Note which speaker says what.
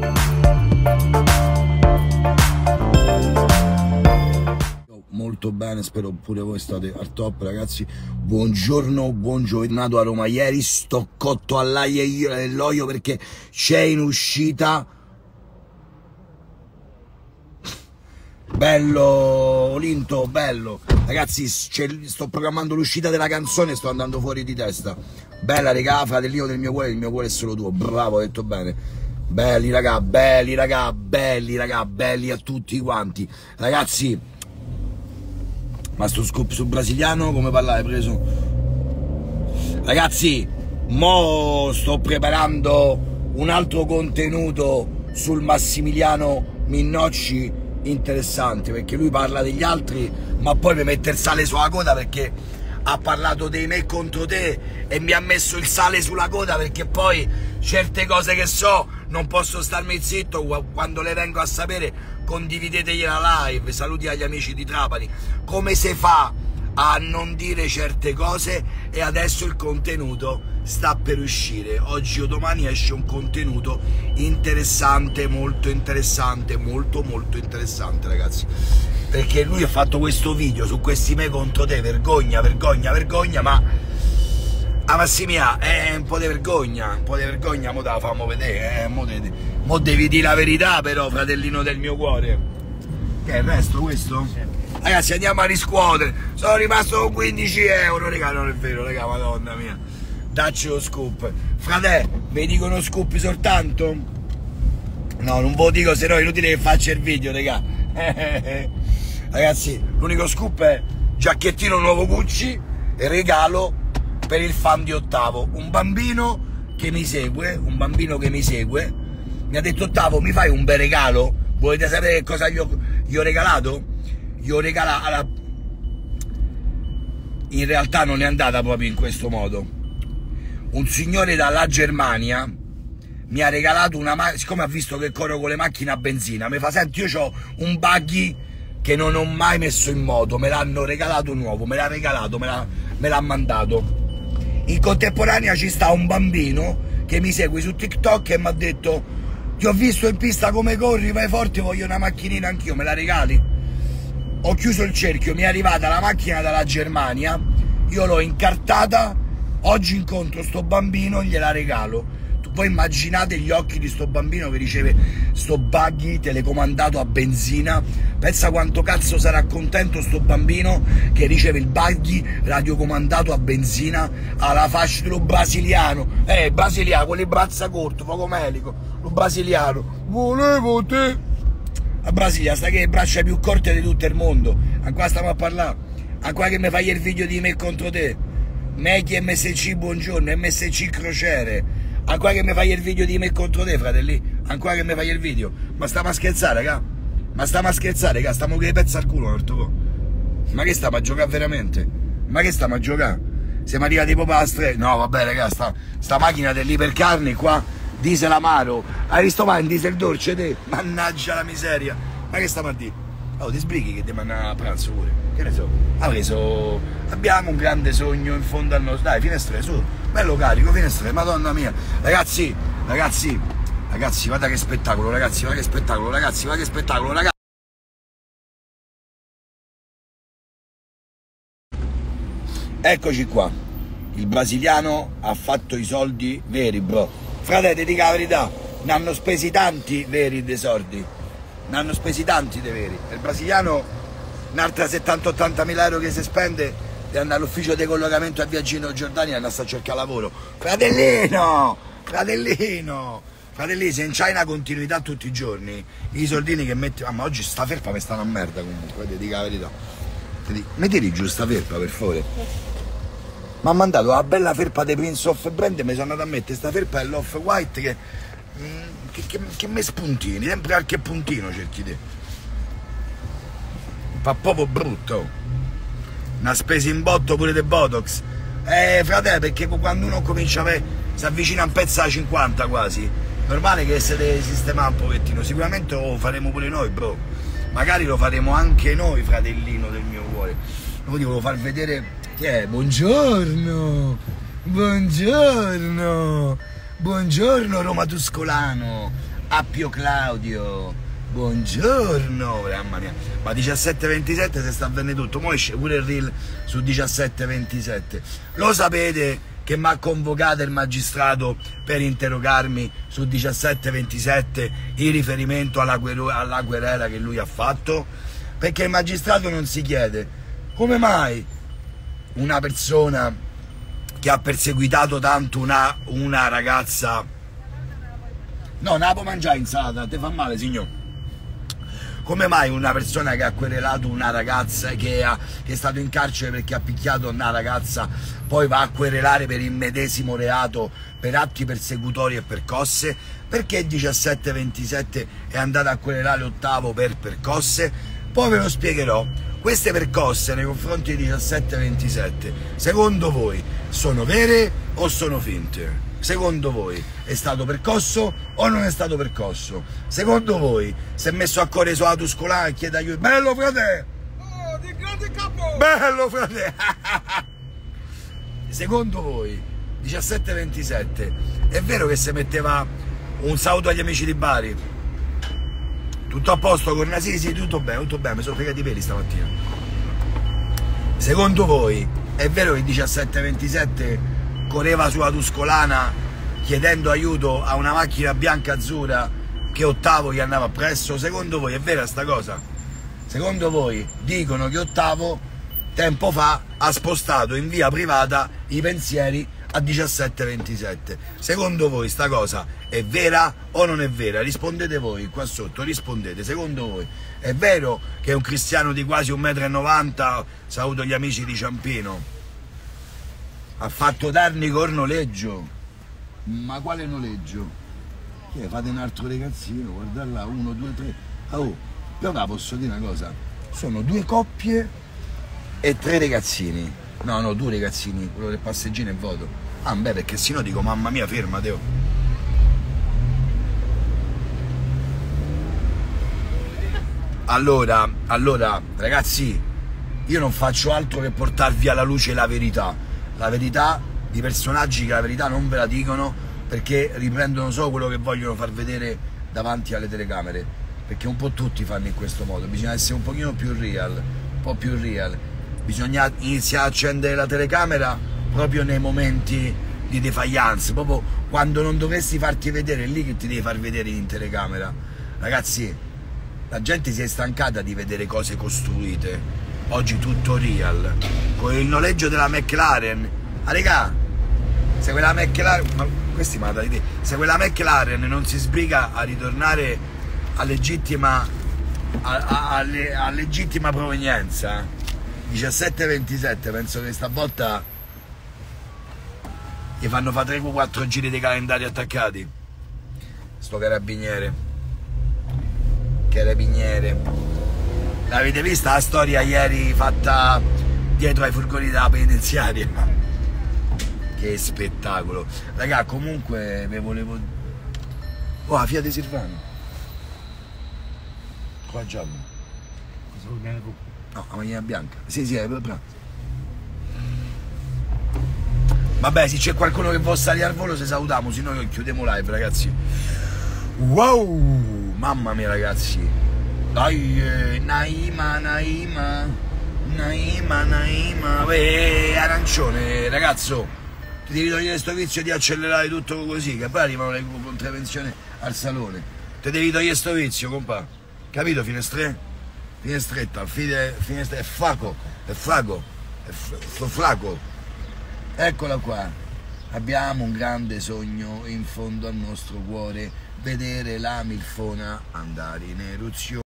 Speaker 1: Molto bene, spero pure voi state al top, ragazzi. Buongiorno, buon giovedì. A Roma ieri, sto cotto all'aglio e io nell'olio perché c'è in uscita. Bello Olinto, bello. Ragazzi, sto programmando l'uscita della canzone, sto andando fuori di testa. Bella regà, fratellino del mio cuore, il mio cuore è solo tuo. Bravo, ho detto bene. Belli raga, belli raga, belli raga, belli a tutti quanti. Ragazzi, ma sto scoop sul brasiliano come parlare preso? Ragazzi, mo sto preparando un altro contenuto sul Massimiliano Minnocci interessante, perché lui parla degli altri ma poi mi mette il sale sulla coda, perché ha parlato dei me contro te e mi ha messo il sale sulla coda, perché poi certe cose che so non posso starmi zitto. Quando le vengo a sapere condividetegli la live. Saluti agli amici di Trapani. Come si fa a non dire certe cose? E adesso il contenuto sta per uscire, oggi o domani esce un contenuto interessante, molto interessante, molto interessante, ragazzi, perché lui ha fatto questo video su questi me contro te, vergogna, vergogna, vergogna, ma a Massimia è un po' di vergogna, mo te la famo vedere, mo devi dire la verità però, fratellino del mio cuore. Che è il resto questo? Sì. Ragazzi, andiamo a riscuotere, sono rimasto con 15 euro, raga, non è vero, raga, madonna mia. Dacci lo scoop. Frate, mi dicono scoop soltanto? No, non ve lo dico, se no è inutile che faccia il video, raga. Ragazzi, l'unico scoop è giacchettino nuovo Gucci e regalo per il fan di Ottavo. Un bambino che mi segue, mi ha detto: Ottavo, mi fai un bel regalo? Volete sapere cosa gli ho regalato? Gli ho regalato... In realtà non è andata proprio in questo modo. Un signore dalla Germania mi ha regalato una macchina, siccome ha visto che corro con le macchine a benzina, mi fa: senti, io ho un buggy che non ho mai messo in moto, me l'hanno regalato nuovo, me l'ha regalato, me l'ha mandato. In contemporanea ci sta un bambino che mi segue su TikTok e mi ha detto: ti ho visto in pista come corri, vai forte, voglio una macchinina anch'io, me la regali? Ho chiuso il cerchio, mi è arrivata la macchina dalla Germania, io l'ho incartata. Oggi incontro sto bambino, gliela regalo. Voi immaginate gli occhi di sto bambino che riceve sto buggy telecomandato a benzina. Pensa quanto cazzo sarà contento sto bambino che riceve il buggy radiocomandato a benzina alla fascia dello brasiliano. Brasiliano, con le braccia corte, poco melico. Lo brasiliano, volevo te. La Brasilia sta che le braccia più corte di tutto il mondo. Ancora stiamo a parlare. Ancora che mi fai il video di me contro te. Mechi MSC buongiorno, MSC crociere. Ancora che mi fai il video di me contro te, fratelli. Ancora che mi fai il video. Ma stiamo a scherzare, raga. Ma stiamo a scherzare, raga. Stiamo con le pezze al culo, ma che stiamo a giocare veramente? Ma che stiamo a giocare? Siamo arrivati proprio alla stretta. No, vabbè, raga, sta macchina dell'ipercarne qua, diesel amaro. Hai visto mai in diesel dolce te? Mannaggia la miseria. Ma che stiamo a dire? Oh, ti sbrighi che devi andare a pranzo pure. Che ne so? Abbiamo un grande sogno in fondo al nostro. Dai, finestre, su. Bello carico, finestre, madonna mia. Ragazzi, guarda che spettacolo, ragazzi, guarda che spettacolo, ragazzi. Eccoci qua. Il brasiliano ha fatto i soldi veri, bro. Frate, ti dico la verità, ne hanno spesi tanti veri dei soldi. Ne hanno spesi tanti dei veri. Il brasiliano, un'altra 70-80 mila euro che si spende e andare all'ufficio di collocamento a Viaggino Giordania e andare a cercare lavoro. Fratellino, se in c'hai una continuità tutti i giorni, i soldini che metti... ma oggi sta felpa mi sta una merda comunque, ti dico la verità. Mettili giù sta felpa, per favore. Mi ha mandato la bella felpa dei Prince of Brand e mi sono andato a mettere sta felpa dell'Off-White che me spuntini, sempre qualche puntino cerchi te. Fa proprio brutto. Una spesa in botto pure del Botox. Frate, perché quando uno comincia a si avvicina un pezzo a 50 quasi, normale che si deve sistemare un pochettino. Sicuramente lo faremo pure noi, bro. Magari lo faremo anche noi, fratellino del mio cuore. Lo volevo far vedere chi è. Buongiorno Roma Tuscolano. Appio Claudio, buongiorno, mamma mia, ma 17:27 si sta avvenendo tutto, mo esce pure il reel su 17:27. Lo sapete che mi ha convocato il magistrato per interrogarmi su 17:27 in riferimento alla querela che lui ha fatto? Perché il magistrato non si chiede come mai una persona che ha perseguitato tanto una ragazza... No, non la può mangiare insalata, te fa male, signor. Come mai una persona che ha querelato una ragazza, che è stato in carcere perché ha picchiato una ragazza, poi va a querelare per il medesimo reato, per atti persecutori e percosse? Perché 17:27 è andata a querelare Ottavo per percosse? Poi ve lo spiegherò. Queste percosse nei confronti di 17:27, secondo voi sono vere o sono finte? Secondo voi è stato percosso o non è stato percosso? Secondo voi si è messo a correre sulla Tuscolana e chiede aiuto? Bello frate!
Speaker 2: Oh, di grande capo!
Speaker 1: Bello frate! Secondo voi 17:27 è vero che si metteva un saluto agli amici di Bari? Tutto a posto con Nasi? Sì, tutto bene, mi sono fregati i peli stamattina. Secondo voi è vero che 17:27 correva sulla Tuscolana chiedendo aiuto a una macchina bianca azzurra che Ottavo gli andava appresso? Secondo voi è vera sta cosa? Secondo voi dicono che Ottavo tempo fa ha spostato in via privata i pensieri a 17:27? Secondo voi sta cosa è vera o non è vera? Rispondete voi qua sotto, rispondete. Secondo voi è vero che un cristiano di quasi 1,90 m, saluto gli amici di Ciampino, ha fatto danni col noleggio? Ma quale noleggio? Fate un altro ragazzino, guardate là, 1, 2, 3. Oh, però la posso dire una cosa, sono 2 coppie e 3 ragazzini. No, 2 ragazzini, quello del passeggino e voto. Ah beh, perché sennò dico mamma mia, fermate. Oh. Allora, ragazzi, io non faccio altro che portarvi alla luce la verità di personaggi che la verità non ve la dicono, perché riprendono solo quello che vogliono far vedere davanti alle telecamere, perché un po' tutti fanno in questo modo. Bisogna essere un pochino più real, un po' più real. Bisogna iniziare a accendere la telecamera proprio nei momenti di defiance, proprio quando non dovresti farti vedere, è lì che ti devi far vedere in telecamera. Ragazzi, la gente si è stancata di vedere cose costruite, oggi tutto real. Con il noleggio della McLaren, regà, se quella McLaren, ma questi mi hanno dato idea, se quella McLaren non si sbriga a ritornare a legittima provenienza, 17:27, penso che stavolta gli fanno fare 3-4 giri di calendario attaccati. Sto carabiniere. L'avete vista la storia ieri fatta dietro ai furgoni della penitenziaria? Che spettacolo, raga. Comunque ve volevo... Oh, la Fiat Silvano qua giallo. No, la macchina bianca. Sì, è bravo. Vabbè, se c'è qualcuno che vuole salire al volo se salutiamo, se no chiudiamo live, ragazzi. Wow, mamma mia, ragazzi. Dai, Naima, arancione, ragazzo, ti devi togliere sto vizio di accelerare tutto così, che poi arrivano le contravvenzioni al salone. Ti devi togliere sto vizio, compa. Capito, finestretta, finestra, è flaco. Eccola qua. Abbiamo un grande sogno in fondo al nostro cuore, vedere la milfona andare in eruzione.